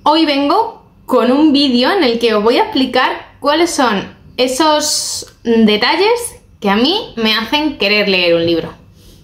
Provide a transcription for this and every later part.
Hoy vengo con un vídeo en el que os voy a explicar cuáles son esos detalles que a mí me hacen querer leer un libro.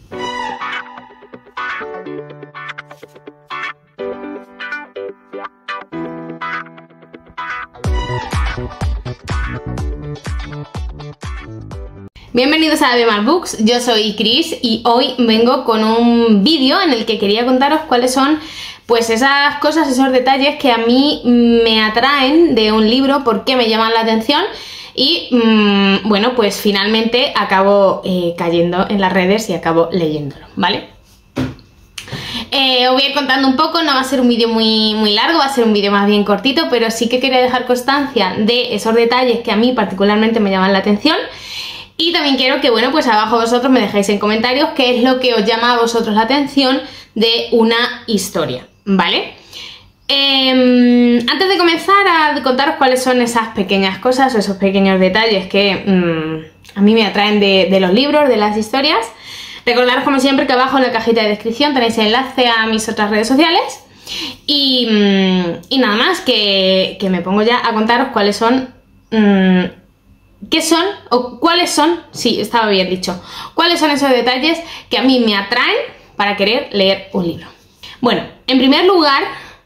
Bienvenidos a Bemar Books, yo soy Chris y hoy vengo con un vídeo en el que quería contaros cuáles son pues esas cosas, esos detalles que a mí me atraen de un libro, por qué me llaman la atención y bueno, pues finalmente acabo cayendo en las redes y acabo leyéndolo, ¿vale? Os voy a ir contando un poco, no va a ser un vídeo muy largo, va a ser un vídeo más bien cortito, pero sí que quería dejar constancia de esos detalles que a mí particularmente me llaman la atención. Y también quiero que, bueno, pues abajo vosotros me dejéis en comentarios qué es lo que os llama a vosotros la atención de una historia, ¿vale? Antes de comenzar a contaros cuáles son esas pequeñas cosas o esos pequeños detalles que a mí me atraen de los libros, de las historias, recordaros como siempre que abajo en la cajita de descripción tenéis el enlace a mis otras redes sociales y nada más, que me pongo ya a contaros cuáles son... ¿Qué son o cuáles son? Sí, estaba bien dicho. ¿Cuáles son esos detalles que a mí me atraen para querer leer un libro? Bueno, en primer lugar,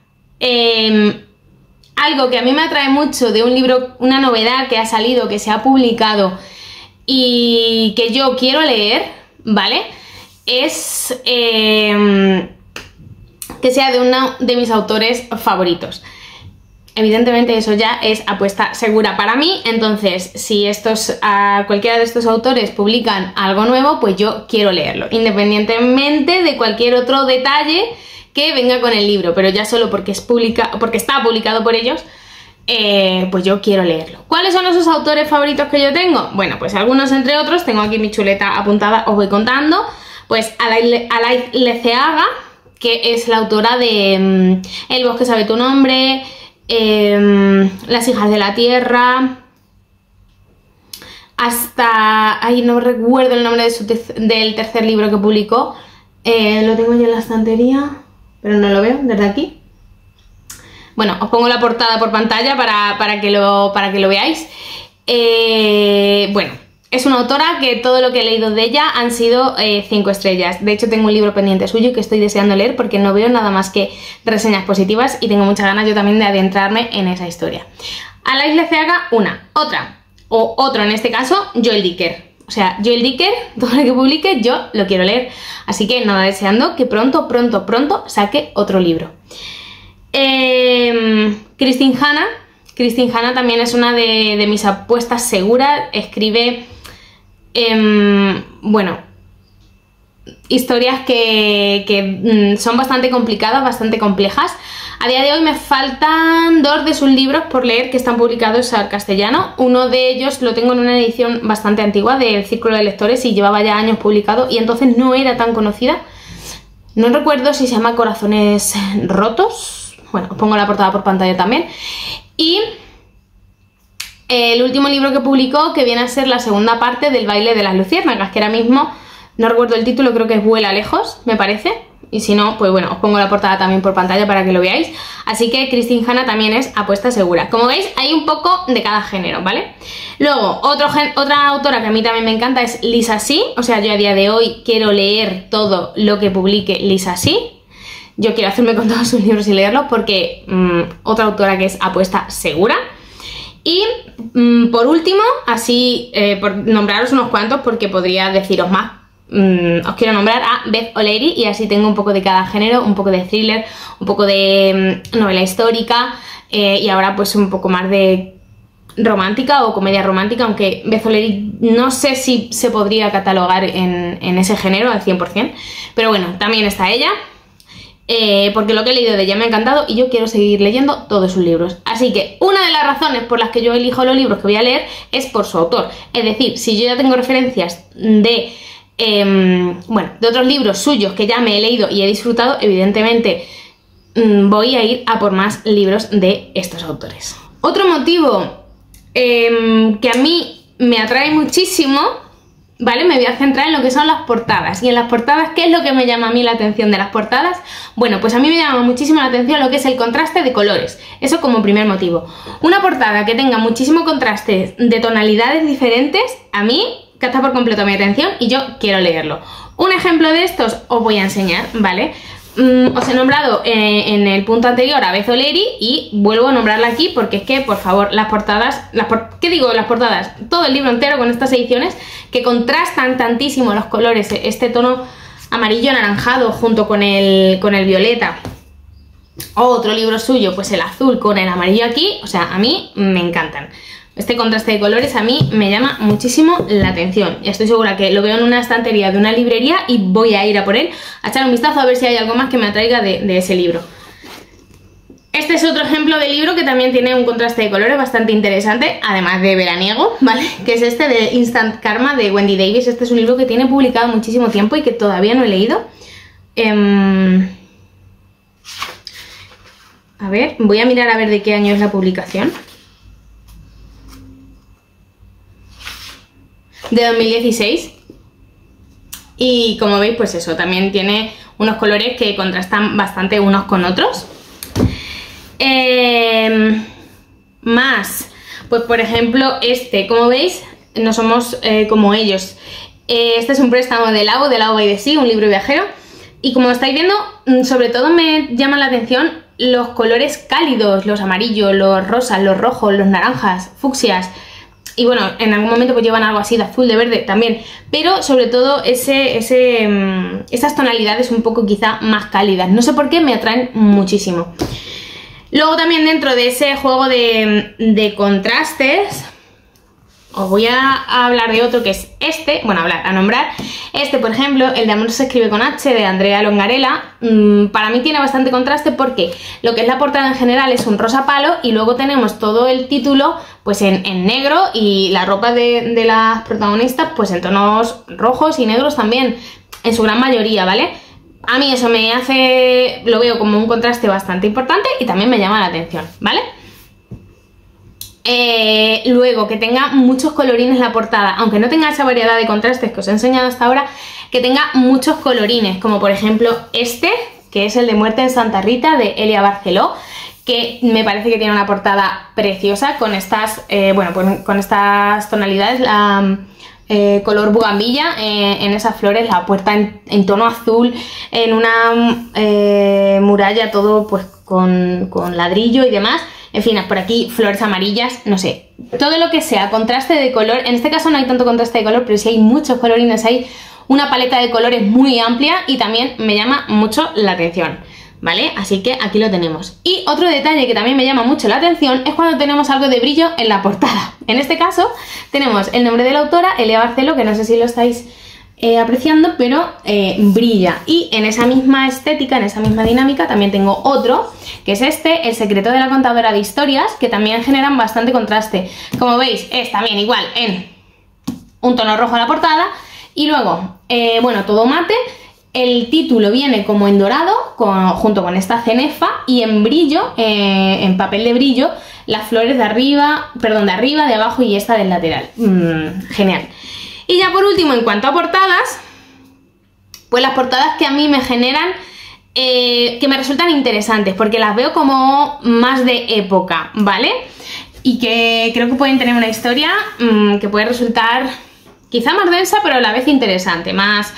algo que a mí me atrae mucho de un libro, una novedad que ha salido, que se ha publicado y que yo quiero leer, ¿vale? Es que sea de uno de mis autores favoritos. Evidentemente eso ya es apuesta segura para mí, entonces si cualquiera de estos autores publican algo nuevo, pues yo quiero leerlo, independientemente de cualquier otro detalle que venga con el libro, pero ya solo porque está publicado por ellos, pues yo quiero leerlo. ¿Cuáles son esos autores favoritos que yo tengo? Bueno, pues algunos entre otros, tengo aquí mi chuleta apuntada, os voy contando. Pues Alain Leceaga, que es la autora de El bosque sabe tu nombre, Las hijas de la tierra, hasta... Ay, no recuerdo el nombre del tercer libro que publicó, lo tengo yo en la estantería, pero no lo veo desde aquí. Bueno, os pongo la portada por pantalla para que lo veáis. Bueno, es una autora que todo lo que he leído de ella han sido 5 estrellas. De hecho, tengo un libro pendiente suyo que estoy deseando leer porque no veo nada más que reseñas positivas y tengo muchas ganas yo también de adentrarme en esa historia. Alain Leceaga, otro en este caso, Joel Dicker. O sea, Joel Dicker, todo lo que publique yo lo quiero leer. Así que nada, deseando que pronto saque otro libro. Kristin Hanna también es una de mis apuestas seguras. Escribe... bueno, historias que son bastante complicadas, bastante complejas. A día de hoy me faltan 2 de sus libros por leer que están publicados al castellano. Uno de ellos lo tengo en una edición bastante antigua del Círculo de Lectores y llevaba ya años publicado y entonces no era tan conocida. No recuerdo si se llama Corazones rotos. Bueno, os pongo la portada por pantalla también. Y... el último libro que publicó, que viene a ser la segunda parte del baile de las luciérnagas, que ahora mismo no recuerdo el título, creo que es Vuela lejos, me parece. Y si no, pues bueno, os pongo la portada también por pantalla para que lo veáis. Así que Kristin Hanna también es apuesta segura. Como veis, hay un poco de cada género, ¿vale? Luego, otra autora que a mí también me encanta es Lisa See. O sea, yo a día de hoy quiero leer todo lo que publique Lisa See. Yo quiero hacerme con todos sus libros y leerlos porque otra autora que es apuesta segura. Y por último, así por nombraros unos cuantos porque podría deciros más, os quiero nombrar a Beth O'Leary y así tengo un poco de cada género, un poco de thriller, un poco de novela histórica y ahora pues un poco más de romántica o comedia romántica, aunque Beth O'Leary no sé si se podría catalogar en ese género al 100%, pero bueno, también está ella. Porque lo que he leído de ella me ha encantado y yo quiero seguir leyendo todos sus libros. Así que una de las razones por las que yo elijo los libros que voy a leer es por su autor. Es decir, si yo ya tengo referencias de otros libros suyos que ya me he leído y he disfrutado, evidentemente voy a ir a por más libros de estos autores. Otro motivo que a mí me atrae muchísimo ¿vale? Me voy a centrar en lo que son las portadas. Y en las portadas, ¿qué es lo que me llama a mí la atención de las portadas? Bueno, pues a mí me llama muchísimo la atención lo que es el contraste de colores. Eso como primer motivo. Una portada que tenga muchísimo contraste de tonalidades diferentes, a mí capta por completo mi atención y yo quiero leerlo. Un ejemplo de estos os voy a enseñar, ¿vale? Os he nombrado en el punto anterior a Beth O'Leary y vuelvo a nombrarla aquí porque es que, por favor, las portadas, ¿qué digo? Las portadas, todo el libro entero con estas ediciones que contrastan tantísimo los colores, este tono amarillo anaranjado junto con el violeta. Otro libro suyo, pues el azul con el amarillo aquí, o sea, a mí me encantan. Este contraste de colores a mí me llama muchísimo la atención. Estoy segura que lo veo en una estantería de una librería y voy a ir a por él, a echar un vistazo a ver si hay algo más que me atraiga de ese libro. Este es otro ejemplo de libro que también tiene un contraste de colores bastante interesante, además de veraniego, ¿vale? Que es este de Instant Karma de Wendy Davis. Este es un libro que tiene publicado muchísimo tiempo y que todavía no he leído. A ver, voy a mirar a ver de qué año es la publicación. De 2016. Y como veis, pues eso, también tiene unos colores que contrastan bastante unos con otros. Más, pues por ejemplo este, como veis, no somos como ellos. Este es un préstamo de Lao by the Sea, un libro viajero. Y como estáis viendo, sobre todo me llaman la atención los colores cálidos, los amarillos, los rosas, los rojos, los naranjas, fucsias. Y bueno, en algún momento pues llevan algo así de azul, de verde también. Pero sobre todo esas tonalidades un poco quizá más cálidas. No sé por qué me atraen muchísimo. Luego también dentro de ese juego de contrastes, os voy a hablar de otro que es este, bueno, a nombrar. Este, por ejemplo, el de Amor se escribe con H, de Andrea Longarella, para mí tiene bastante contraste porque lo que es la portada en general es un rosa palo y luego tenemos todo el título pues en negro y la ropa de las protagonistas pues en tonos rojos y negros también, en su gran mayoría, ¿vale? A mí eso me hace, lo veo como un contraste bastante importante y también me llama la atención, ¿vale? Luego, que tenga muchos colorines la portada, aunque no tenga esa variedad de contrastes que os he enseñado hasta ahora, que tenga muchos colorines, como por ejemplo este, que es el de Muerte en Santa Rita, de Elia Barceló, que me parece que tiene una portada preciosa con estas, bueno, pues con estas tonalidades, la color bugambilla en esas flores, la puerta en tono azul, en una muralla todo pues con ladrillo y demás. En fin, por aquí flores amarillas, no sé, todo lo que sea contraste de color. En este caso no hay tanto contraste de color, pero sí hay muchos colorines, hay una paleta de colores muy amplia y también me llama mucho la atención, ¿vale? Así que aquí lo tenemos. Y otro detalle que también me llama mucho la atención es cuando tenemos algo de brillo en la portada. En este caso tenemos el nombre de la autora, Elia Barceló, que no sé si lo estáis apreciando, pero brilla. Y en esa misma estética, en esa misma dinámica, también tengo otro, que es este, El secreto de la contadora de historias, que también generan bastante contraste. Como veis, es también igual en un tono rojo la portada, y luego, bueno, todo mate. El título viene como en dorado, junto con esta cenefa, y en brillo, en papel de brillo, las flores de arriba, perdón, de arriba, de abajo y esta del lateral. Genial. Y ya por último, en cuanto a portadas, pues las portadas que a mí me generan, que me resultan interesantes, porque las veo como más de época, ¿vale? Y que creo que pueden tener una historia que puede resultar quizá más densa, pero a la vez interesante, más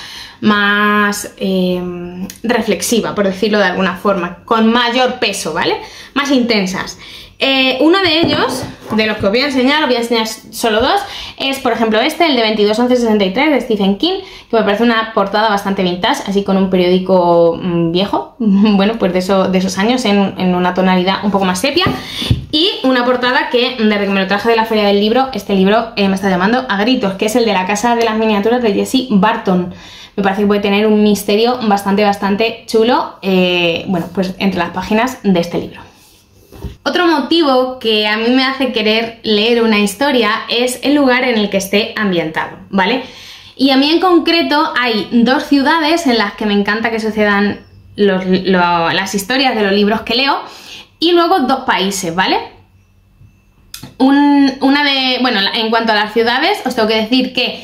reflexiva, por decirlo de alguna forma, con mayor peso, ¿vale? Más intensas. Uno de ellos, de los que os voy a enseñar solo dos, es por ejemplo este, el de 22-11-63 de Stephen King, que me parece una portada bastante vintage, así con un periódico viejo, bueno, pues de esos años, en una tonalidad un poco más sepia, y una portada que desde que me lo traje de la feria del libro, este libro me está llamando a gritos, que es el de La casa de las miniaturas de Jessie Barton. Me parece que puede tener un misterio bastante chulo, bueno, pues entre las páginas de este libro. Otro motivo que a mí me hace querer leer una historia es el lugar en el que esté ambientado, ¿vale? Y a mí en concreto hay dos ciudades en las que me encanta que sucedan las historias de los libros que leo, y luego dos países, ¿vale? Bueno, en cuanto a las ciudades, os tengo que decir que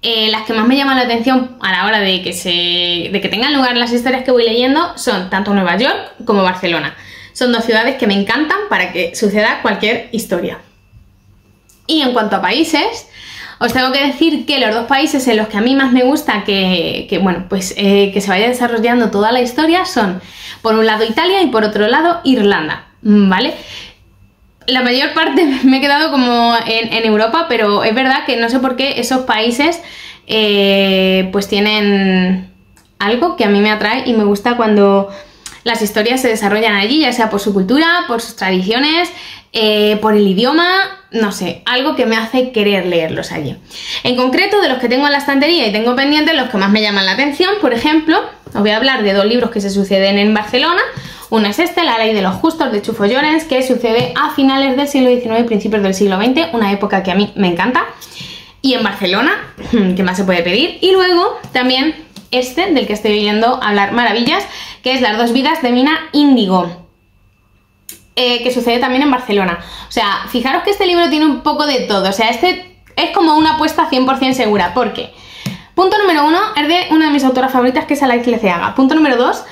las que más me llaman la atención a la hora de que tengan lugar las historias que voy leyendo son tanto Nueva York como Barcelona. Son dos ciudades que me encantan para que suceda cualquier historia. Y en cuanto a países, os tengo que decir que los dos países en los que a mí más me gusta que se vaya desarrollando toda la historia son, por un lado, Italia y por otro lado, Irlanda, ¿vale? La mayor parte me he quedado como en Europa, pero es verdad que no sé por qué esos países pues tienen algo que a mí me atrae y me gusta cuando las historias se desarrollan allí, ya sea por su cultura, por sus tradiciones, por el idioma, no sé, algo que me hace querer leerlos allí. En concreto, de los que tengo en la estantería y tengo pendientes, los que más me llaman la atención, por ejemplo, os voy a hablar de dos libros que se suceden en Barcelona. Uno es este, La ley de los justos, de Chufo Llorens, que sucede a finales del siglo XIX y principios del siglo XX, una época que a mí me encanta. Y en Barcelona, ¿qué más se puede pedir? Y luego también este, del que estoy oyendo hablar maravillas, que es Las dos vidas de Mina Índigo, que sucede también en Barcelona. O sea, fijaros que este libro tiene un poco de todo. O sea, este es como una apuesta 100% segura. ¿Por qué? Punto número 1, es de una de mis autoras favoritas, que es Alain Leceaga. Punto número 2,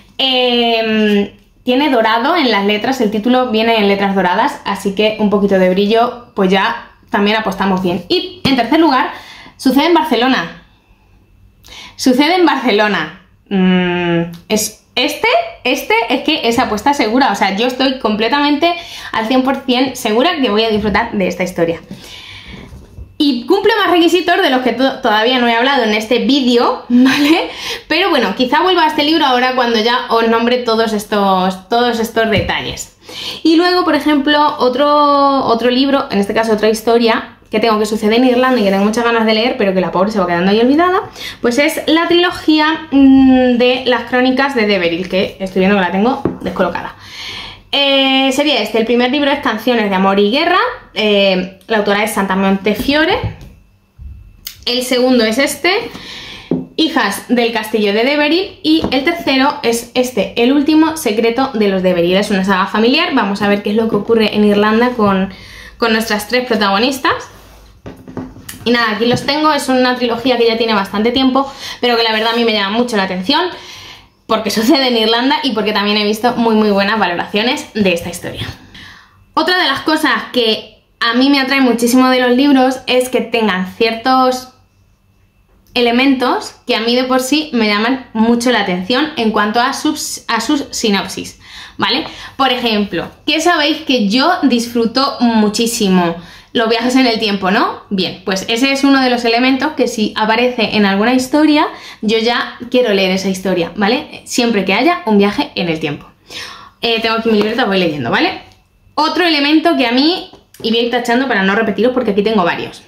tiene dorado en las letras, el título viene en letras doradas, así que un poquito de brillo, pues ya también apostamos bien. Y en tercer lugar, sucede en Barcelona. Sucede en Barcelona. Este es que es apuesta segura, o sea, yo estoy completamente al 100% segura que voy a disfrutar de esta historia. Y cumple más requisitos de los que todavía no he hablado en este vídeo, ¿vale? Pero bueno, quizá vuelva a este libro ahora cuando ya os nombre todos estos detalles. Y luego, por ejemplo, otro libro, en este caso otra historia, que tengo que sucede en Irlanda y que tengo muchas ganas de leer, pero que la pobre se va quedando ahí olvidada, pues es la trilogía de las crónicas de Deveril, que estoy viendo que la tengo descolocada. Sería este, el primer libro es Canciones de amor y guerra, la autora es Santa Montefiore. El segundo es este, Hijas del castillo de Deveril, y el tercero es este, El último secreto de los Deveril. Es una saga familiar, vamos a ver qué es lo que ocurre en Irlanda con nuestras tres protagonistas. Y nada, aquí los tengo, es una trilogía que ya tiene bastante tiempo, pero que la verdad a mí me llama mucho la atención, porque sucede en Irlanda y porque también he visto muy buenas valoraciones de esta historia. Otra de las cosas que a mí me atrae muchísimo de los libros es que tengan ciertos elementos que a mí de por sí me llaman mucho la atención en cuanto a sus sinopsis, ¿vale? Por ejemplo, ¿qué sabéis que yo disfruto muchísimo? Los viajes en el tiempo, ¿no? Bien, pues ese es uno de los elementos que si aparece en alguna historia, yo ya quiero leer esa historia, ¿vale? Siempre que haya un viaje en el tiempo. Tengo aquí mi libreta, voy leyendo, ¿vale? Otro elemento que a mí, y voy a ir tachando para no repetiros porque aquí tengo varios.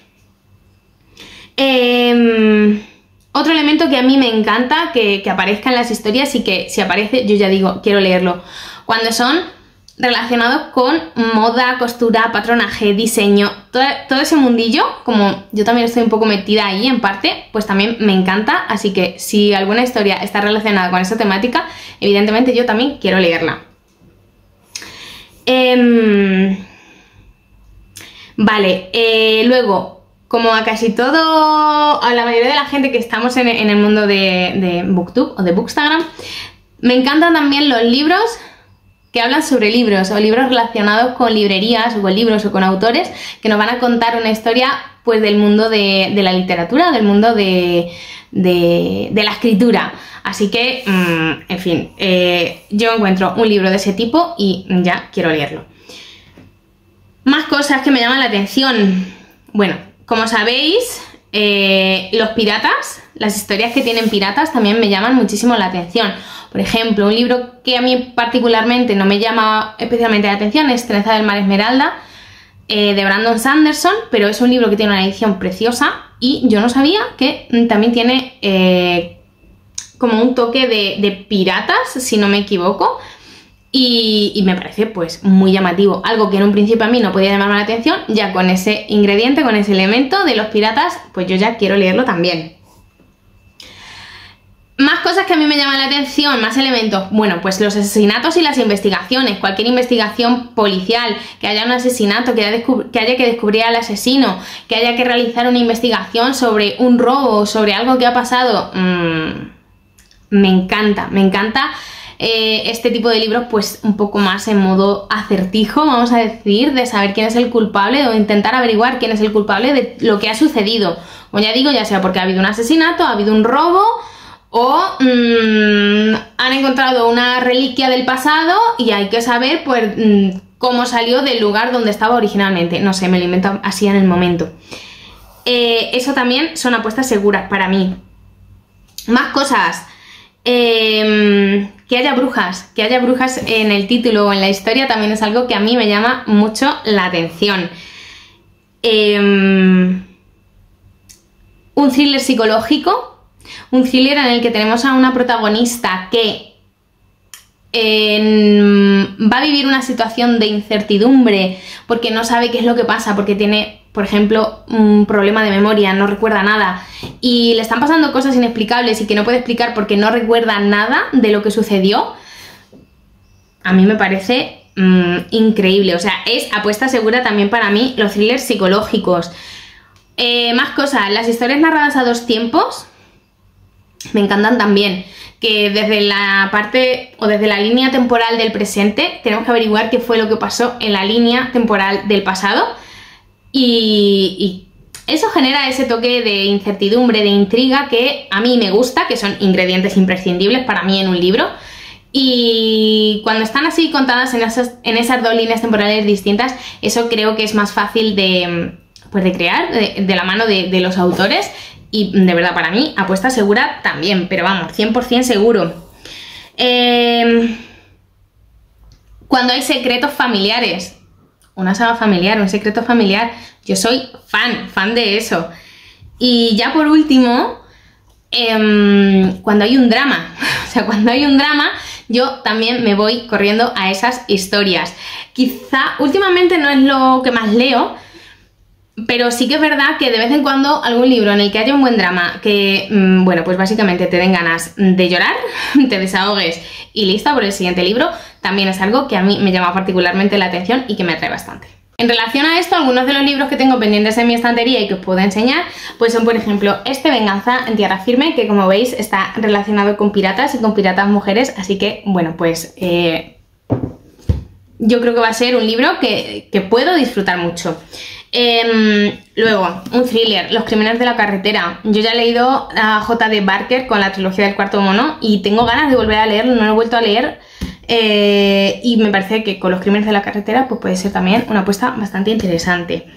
Otro elemento que a mí me encanta que aparezca en las historias y que si aparece yo ya digo, quiero leerlo. Cuando son relacionados con moda, costura, patronaje, diseño, todo ese mundillo, como yo también estoy un poco metida ahí en parte, pues también me encanta, así que si alguna historia está relacionada con esa temática, evidentemente yo también quiero leerla. Vale, luego, como a casi todo, a la mayoría de la gente que estamos en el mundo de Booktube o de Bookstagram, me encantan también los libros que hablan sobre libros o libros relacionados con librerías o con libros o con autores que nos van a contar una historia pues del mundo de la literatura, del mundo de la escritura. Así que, en fin, yo encuentro un libro de ese tipo y ya quiero leerlo. Más cosas que me llaman la atención. Bueno, como sabéis, los piratas, las historias que tienen piratas también me llaman muchísimo la atención. Por ejemplo, un libro que a mí particularmente no me llama especialmente la atención es Trenza del Mar Esmeralda, de Brandon Sanderson, pero es un libro que tiene una edición preciosa y yo no sabía que también tiene como un toque de piratas, si no me equivoco, y me parece pues muy llamativo, algo que en un principio a mí no podía llamarme la atención, ya con ese ingrediente, con ese elemento de los piratas, pues yo ya quiero leerlo también. Más cosas que a mí me llaman la atención, más elementos. Bueno, pues los asesinatos y las investigaciones. Cualquier investigación policial, que haya un asesinato, que haya que descubrir al asesino, que haya que realizar una investigación sobre un robo, sobre algo que ha pasado. Me encanta, me encanta este tipo de libros, pues un poco más en modo acertijo, vamos a decir, de saber quién es el culpable o intentar averiguar quién es el culpable de lo que ha sucedido. Como ya digo, ya sea porque ha habido un asesinato, ha habido un robo, o han encontrado una reliquia del pasado y hay que saber pues cómo salió del lugar donde estaba originalmente. No sé, me lo invento así en el momento. Eso también son apuestas seguras para mí. Más cosas. Que haya brujas en el título o en la historia también es algo que a mí me llama mucho la atención. Un thriller psicológico. Un thriller en el que tenemos a una protagonista que va a vivir una situación de incertidumbre porque no sabe qué es lo que pasa, porque tiene, por ejemplo, un problema de memoria, no recuerda nada y le están pasando cosas inexplicables y que no puede explicar porque no recuerda nada de lo que sucedió. A mí me parece increíble, o sea, es apuesta segura también para mí los thrillers psicológicos. Más cosas, las historias narradas a dos tiempos me encantan también, que desde la parte o desde la línea temporal del presente tenemos que averiguar qué fue lo que pasó en la línea temporal del pasado y eso genera ese toque de incertidumbre, de intriga que a mí me gusta, que son ingredientes imprescindibles para mí en un libro. Y cuando están así contadas en esas dos líneas temporales distintas, eso creo que es más fácil de crear de la mano de los autores. Y de verdad, para mí, apuesta segura también, pero vamos, 100% seguro. Cuando hay secretos familiares, una saga familiar, un secreto familiar, yo soy fan de eso. Y ya por último, cuando hay un drama, o sea, cuando hay un drama, yo también me voy corriendo a esas historias. Quizá últimamente no es lo que más leo, pero sí que es verdad que de vez en cuando algún libro en el que haya un buen drama que, bueno, pues básicamente te den ganas de llorar, te desahogues y lista por el siguiente libro, también es algo que a mí me llama particularmente la atención y que me atrae bastante. En relación a esto, algunos de los libros que tengo pendientes en mi estantería y que os puedo enseñar, pues son, por ejemplo, este Venganza en Tierra Firme, que como veis está relacionado con piratas y con piratas mujeres, así que, bueno, pues yo creo que va a ser un libro que puedo disfrutar mucho. Luego, un thriller, Los crímenes de la carretera. Yo ya he leído a J.D. Barker con la trilogía del Cuarto Mono y tengo ganas de volver a leerlo, no lo he vuelto a leer y me parece que con Los crímenes de la carretera pues puede ser también una apuesta bastante interesante.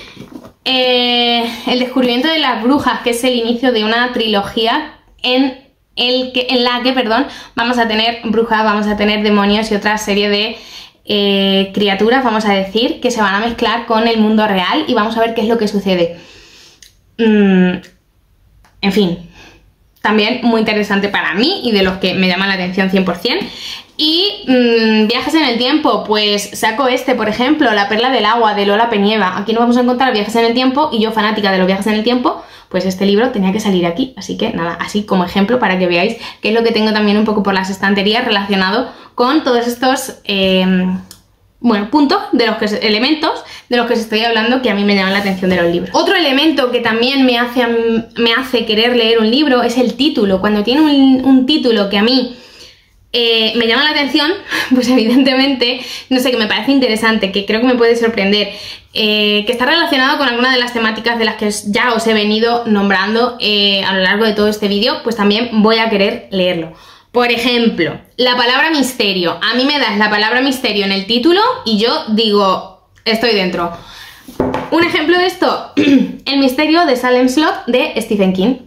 El descubrimiento de las brujas, que es el inicio de una trilogía en la que vamos a tener brujas, vamos a tener demonios y otra serie de criaturas, vamos a decir, que se van a mezclar con el mundo real y vamos a ver qué es lo que sucede. En fin, también muy interesante para mí y de los que me llaman la atención 100%. Y viajes en el tiempo, pues saco por ejemplo, La perla del agua, de Lola Penieva. Aquí nos vamos a encontrar viajes en el tiempo y yo, fanática de los viajes en el tiempo, pues este libro tenía que salir aquí. Así que nada, así como ejemplo para que veáis qué es lo que tengo también un poco por las estanterías relacionado con todos estos puntos, elementos de los que os estoy hablando, que a mí me llaman la atención de los libros. Otro elemento que también me hace querer leer un libro es el título. Cuando tiene un título que a mí me llama la atención, pues evidentemente, no sé, que me parece interesante, que creo que me puede sorprender, que está relacionado con alguna de las temáticas de las que ya os he venido nombrando a lo largo de todo este vídeo, pues también voy a querer leerlo. Por ejemplo, la palabra misterio. A mí me das la palabra misterio en el título y yo digo, estoy dentro. Un ejemplo de esto, El misterio de Salem Slot, de Stephen King.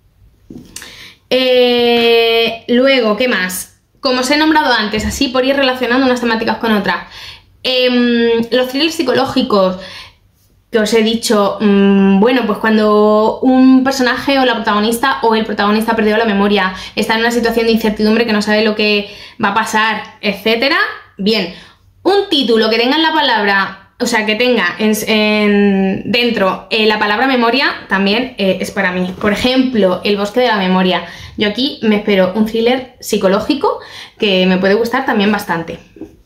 Luego, ¿qué más? Como os he nombrado antes, así por ir relacionando unas temáticas con otras. Los thrillers psicológicos, que os he dicho, bueno, pues cuando un personaje o la protagonista o el protagonista ha perdido la memoria, está en una situación de incertidumbre que no sabe lo que va a pasar, etcétera. Bien, un título que tenga la palabra, o sea, que tenga dentro la palabra memoria, también es para mí. Por ejemplo, El bosque de la memoria. Yo aquí me espero un thriller psicológico que me puede gustar también bastante.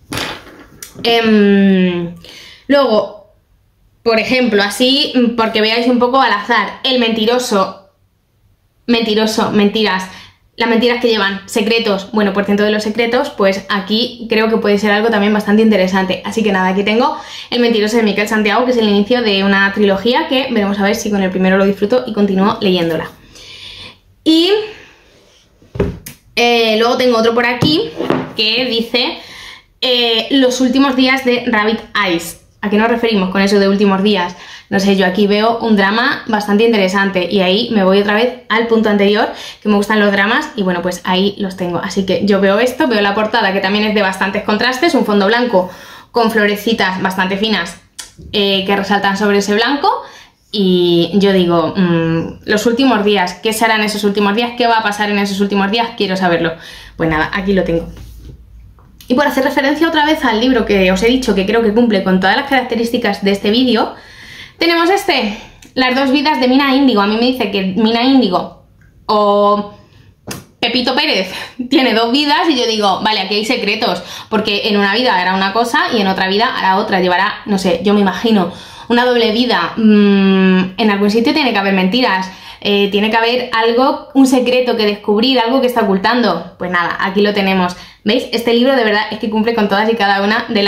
Luego, por ejemplo, así, porque veáis un poco al azar, El mentiroso, mentiras. Las mentiras que llevan secretos, bueno, por ciento de los secretos, pues aquí creo que puede ser algo también bastante interesante. Así que nada, aquí tengo El mentiroso de Miquel Santiago, que es el inicio de una trilogía que veremos a ver si con el primero lo disfruto y continúo leyéndola. Y luego tengo otro por aquí que dice Los últimos días de Rabbit Eyes. ¿A qué nos referimos con eso de últimos días? No sé, yo aquí veo un drama bastante interesante y ahí me voy otra vez al punto anterior, que me gustan los dramas y bueno, pues ahí los tengo. Así que yo veo esto, veo la portada que también es de bastantes contrastes, un fondo blanco con florecitas bastante finas que resaltan sobre ese blanco y yo digo, los últimos días, ¿qué serán esos últimos días? ¿Qué va a pasar en esos últimos días? Quiero saberlo. Pues nada, aquí lo tengo. Y por hacer referencia otra vez al libro que os he dicho que creo que cumple con todas las características de este vídeo, tenemos Las dos vidas de Mina Índigo. A mí me dice que Mina Índigo o Pepito Pérez tiene dos vidas y yo digo, vale, aquí hay secretos, porque en una vida hará una cosa y en otra vida hará otra, llevará, no sé, yo me imagino, una doble vida. En algún sitio tiene que haber mentiras, tiene que haber algo, un secreto que descubrir, algo que está ocultando. Pues nada, aquí lo tenemos. ¿Veis? Este libro de verdad es que cumple con todas y cada una de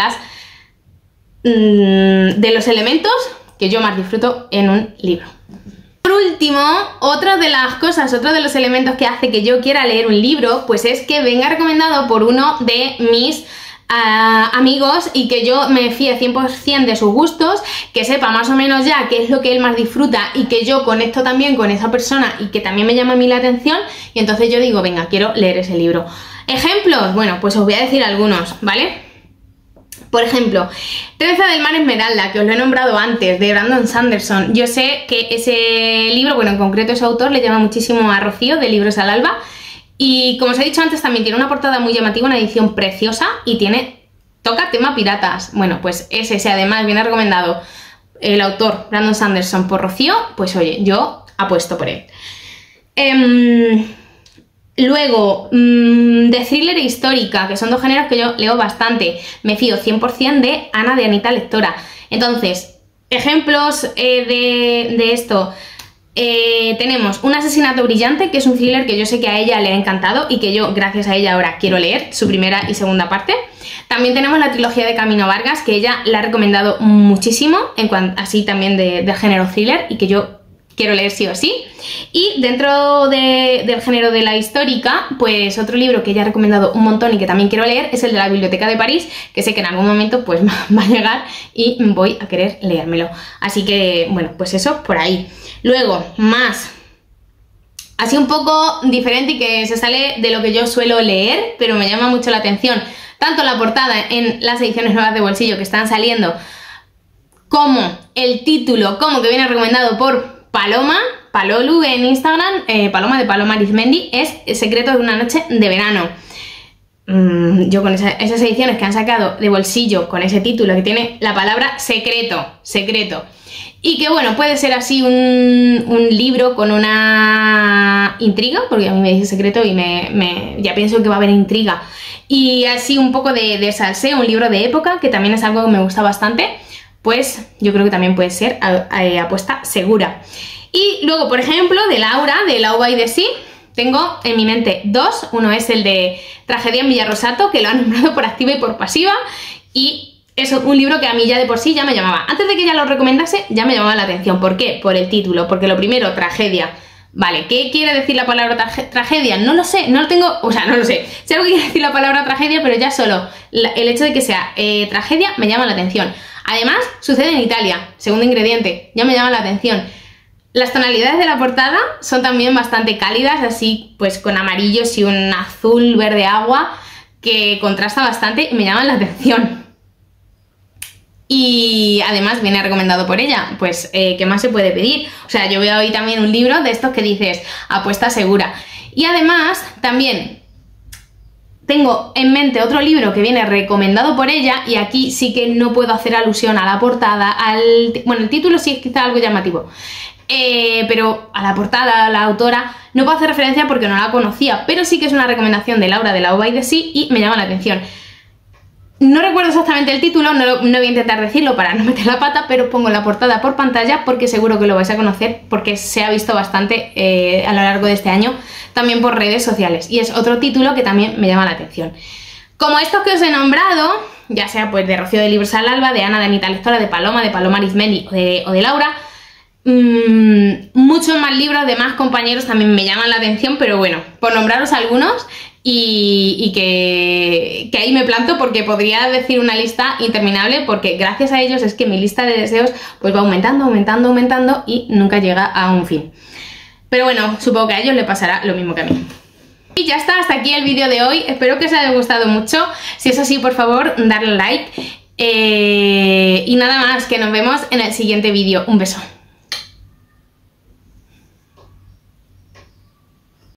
los elementos que yo más disfruto en un libro. Por último, otra de las cosas, otro de los elementos que hace que yo quiera leer un libro, pues es que venga recomendado por uno de mis amigos y que yo me fíe 100% de sus gustos, que sepa más o menos ya qué es lo que él más disfruta y que yo conecto también con esa persona y que también me llama a mí la atención y entonces yo digo, venga, quiero leer ese libro. ¿Ejemplos? Bueno, pues os voy a decir algunos, ¿vale? Por ejemplo, Trenza del mar esmeralda, que os lo he nombrado antes, de Brandon Sanderson. Yo sé que ese libro, bueno, en concreto ese autor le llama muchísimo a Rocío, de Libros al Alba, y como os he dicho antes también tiene una portada muy llamativa, una edición preciosa y toca tema piratas. Bueno, pues ese además viene recomendado el autor Brandon Sanderson por Rocío, pues oye, yo apuesto por él. Luego, de thriller e histórica, que son dos géneros que yo leo bastante. Me fío 100% de Ana, de Anita Lectora. Entonces, ejemplos de esto. Tenemos Un asesinato brillante, que es un thriller que yo sé que a ella le ha encantado y que yo, gracias a ella, ahora quiero leer su primera y segunda parte. También tenemos la trilogía de Camino Vargas, que ella la ha recomendado muchísimo, así también de género thriller, y que yo quiero leer sí o sí. Y dentro del género de la histórica, pues otro libro que ya he recomendado un montón y que también quiero leer es el de la Biblioteca de París, que sé que en algún momento pues va a llegar y voy a querer leérmelo. Así que, bueno, pues eso por ahí. Luego, más así un poco diferente y que se sale de lo que yo suelo leer, pero me llama mucho la atención. Tanto la portada en las ediciones nuevas de bolsillo que están saliendo, como el título, como que viene recomendado por Palolu en Instagram, Paloma de Paloma Arizmendi, es Secretos de una noche de verano. Yo con esas ediciones que han sacado de bolsillo con ese título que tiene la palabra secreto, y que bueno, puede ser así un libro con una intriga, porque a mí me dice secreto y ya pienso que va a haber intriga, y así un poco de salseo, un libro de época, que también es algo que me gusta bastante. Pues yo creo que también puede ser apuesta segura. Y luego, por ejemplo, de Laura, de Lauba y de Sí, tengo en mi mente dos. Uno es el de Tragedia en Villarrosato, que lo han nombrado por activa y por pasiva, y es un libro que a mí ya de por sí ya me llamaba. Antes de que ella lo recomendase, ya me llamaba la atención. ¿Por qué? Por el título, porque lo primero, tragedia. Vale, ¿qué quiere decir la palabra tragedia? No lo sé, no lo tengo, o sea, no lo sé. Sé lo que quiere decir la palabra tragedia, pero ya solo el hecho de que sea tragedia me llama la atención. Además, sucede en Italia, segundo ingrediente, ya me llama la atención. Las tonalidades de la portada son también bastante cálidas, así pues con amarillos y un azul verde agua que contrasta bastante y me llaman la atención. Y además viene recomendado por ella, pues ¿qué más se puede pedir? O sea, yo veo hoy también un libro de estos que dices apuesta segura. Y además también tengo en mente otro libro que viene recomendado por ella y aquí sí que no puedo hacer alusión a la portada, bueno, el título sí es quizá algo llamativo, pero a la portada, a la autora, no puedo hacer referencia porque no la conocía, pero sí que es una recomendación de Laura de Love by the Sea y me llama la atención. No recuerdo exactamente el título, no voy a intentar decirlo para no meter la pata, pero pongo la portada por pantalla porque seguro que lo vais a conocer porque se ha visto bastante a lo largo de este año, también por redes sociales. Y es otro título que también me llama la atención. Como estos que os he nombrado, ya sea pues de Rocío de Libros al Alba, de Ana, de Anita Lectora, de Paloma Arizmendi o de Laura, muchos más libros de más compañeros también me llaman la atención, pero bueno, por nombraros algunos y que ahí me planto porque podría decir una lista interminable porque gracias a ellos es que mi lista de deseos pues va aumentando y nunca llega a un fin. Pero bueno, supongo que a ellos les pasará lo mismo que a mí. Y ya está, hasta aquí el vídeo de hoy, espero que os haya gustado mucho, si es así por favor darle like y nada más, que nos vemos en el siguiente vídeo, un beso.